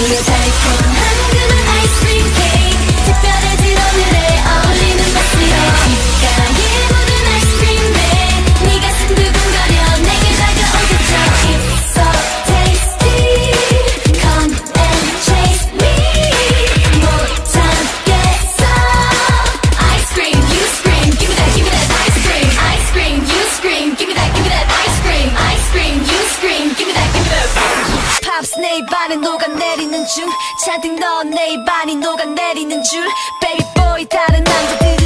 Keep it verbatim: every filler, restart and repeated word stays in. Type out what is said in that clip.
우리의 달콤한 그만 아이스크림 케이크 특별해진 오늘에 어울리는 맛으로 귓가에 묻은 아이스크림에 네 가슴 두근거려 내게 다가오겠죠. It's so tasty come and chase me 못 참겠어 Ice cream you scream give me that give me that ice cream Ice cream you scream give me that give me that ice cream Ice cream you scream give me that give me that Pops 내 입안에 녹아내리는 중 잔뜩 넣은 내 입안이 녹아내리는 줄 Baby boy 다른 남자들은